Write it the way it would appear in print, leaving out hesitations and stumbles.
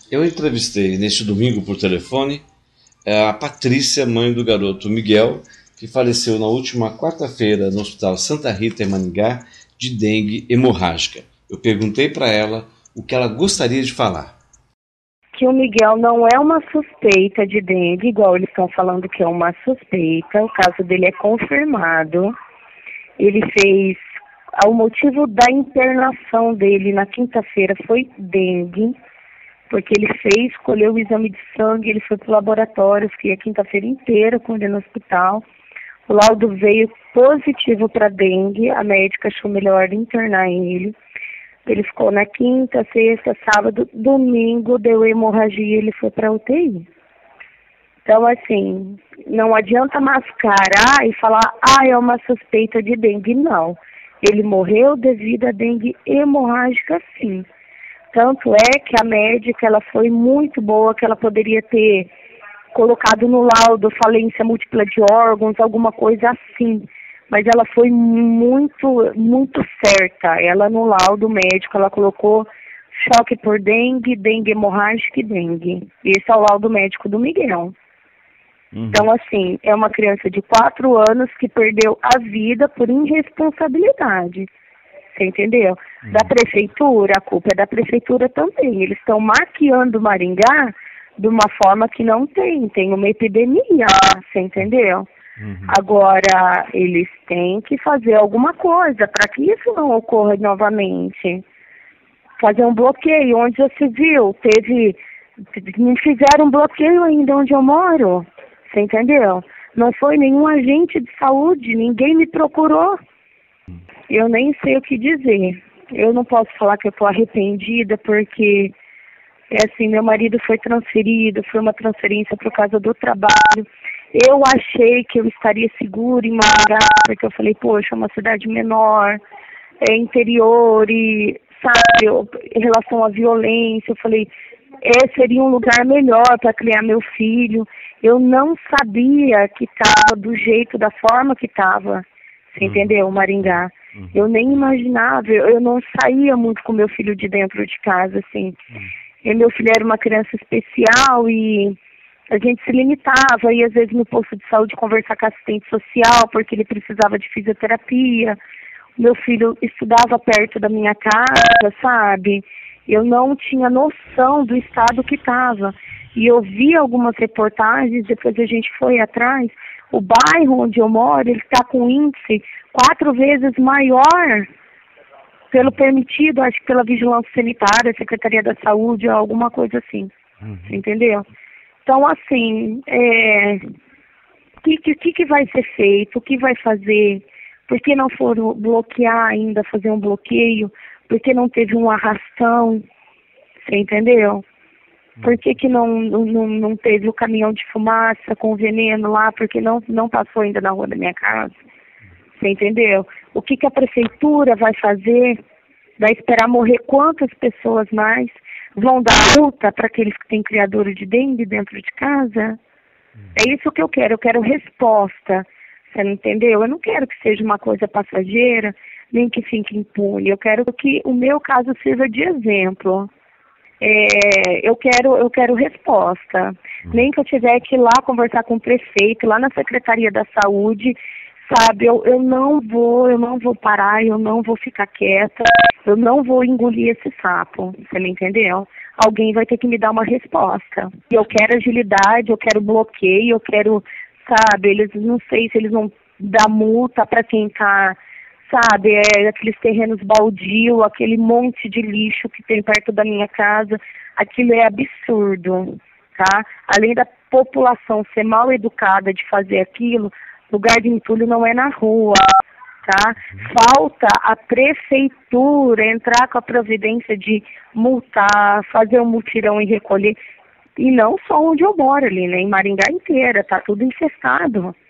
Eu entrevistei neste domingo por telefone a Patrícia, mãe do garoto Miguel, que faleceu na última quarta-feira no Hospital Santa Rita, em Maringá, de dengue hemorrágica. Eu perguntei para ela o que ela gostaria de falar. Que o Miguel não é uma suspeita de dengue, igual eles estão falando que é uma suspeita. O caso dele é confirmado. Ele fez... O motivo da internação dele na quinta-feira foi dengue, porque ele fez, escolheu o exame de sangue, ele foi para o laboratório, fiquei a quinta-feira inteira com ele no hospital. O laudo veio positivo para dengue, a médica achou melhor internar ele. Ele ficou na quinta, sexta, sábado, domingo, deu hemorragia, ele foi para UTI. Então, assim, não adianta mascarar e falar, é uma suspeita de dengue, não. Ele morreu devido a dengue hemorrágica, sim. Tanto é que a médica, ela foi muito boa, que ela poderia ter colocado no laudo falência múltipla de órgãos, alguma coisa assim. Mas ela foi muito, muito certa. Ela no laudo médico, ela colocou choque por dengue, dengue hemorrágica e dengue. Esse é o laudo médico do Miguel. Então, assim, é uma criança de 4 anos que perdeu a vida por irresponsabilidade. Você entendeu? Da prefeitura, a culpa é da prefeitura também. Eles estão maquiando Maringá de uma forma que não tem. Tem uma epidemia, você entendeu? Agora, eles têm que fazer alguma coisa para que isso não ocorra novamente. Fazer um bloqueio. Onde já se viu? Não fizeram um bloqueio ainda onde eu moro. Você entendeu? Não foi nenhum agente de saúde, ninguém me procurou. Eu nem sei o que dizer. Eu não posso falar que eu estou arrependida, porque, meu marido foi transferido, foi uma transferência por causa do trabalho. Eu achei que eu estaria segura em Maringá, porque eu falei, poxa, é uma cidade menor, é interior, e, em relação à violência, eu falei, seria um lugar melhor para criar meu filho. Eu não sabia que estava do jeito, da forma que estava, você entendeu, Maringá? Eu nem imaginava, eu não saía muito com meu filho de dentro de casa, assim. E meu filho era uma criança especial e a gente se limitava, e às vezes no posto de saúde conversar com a assistente social, porque ele precisava de fisioterapia. Meu filho estudava perto da minha casa, sabe? Eu não tinha noção do estado que estava. E eu vi algumas reportagens, depois a gente foi atrás. O bairro onde eu moro, ele está com índice 4 vezes maior pelo permitido, acho que pela vigilância sanitária, Secretaria da Saúde, alguma coisa assim. Entendeu? Então, assim, o que vai ser feito? O que vai fazer? Por que não foram bloquear ainda, fazer um bloqueio? Por que não teve um arrastão? Você entendeu? Por que não teve o caminhão de fumaça com veneno lá? Porque não passou ainda na rua da minha casa? Você entendeu? O que a prefeitura vai fazer? Vai esperar morrer quantas pessoas mais? Vão dar multa para aqueles que têm criador de dengue dentro de casa? É isso que eu quero resposta. Você não entendeu? Eu não quero que seja uma coisa passageira, nem que fique impune. Eu quero que o meu caso sirva de exemplo. Eu quero resposta. Nem que eu tiver que ir lá conversar com o prefeito, lá na Secretaria da Saúde, sabe? Eu não vou parar, eu não vou ficar quieta, eu não vou engolir esse sapo, você me entendeu? Alguém vai ter que me dar uma resposta. Eu quero agilidade, eu quero bloqueio, eu quero, sabe, não sei se eles vão dar multa para quem tá, sabe, aqueles terrenos baldio, aquele monte de lixo que tem perto da minha casa, aquilo é absurdo, tá? Além da população ser mal educada de fazer aquilo, lugar de entulho não é na rua, tá? Falta a prefeitura entrar com a providência de multar, fazer um mutirão e recolher, e não só onde eu moro ali, né? Em Maringá inteira, tá tudo infestado.